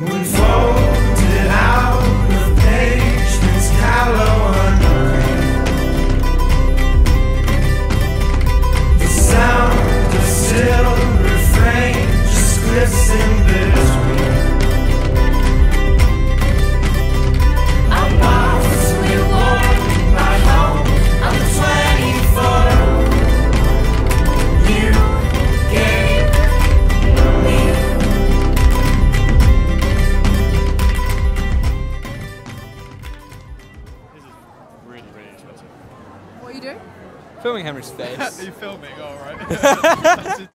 When folded out of patience, callow unafraid. The sound of still refrain just clips in between. I'm lost, reward, my home, I'm 24. You gave me. This is really, really expensive. What are you doing? Filming Henry's face. Are you filming? All right.